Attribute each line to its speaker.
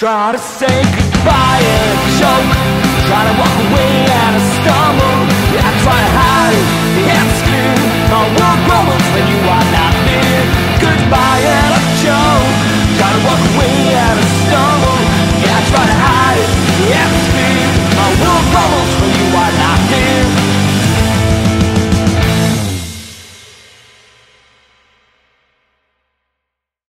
Speaker 1: Try to say goodbye and choke, try to walk away and I stumble. Yeah, I try to hide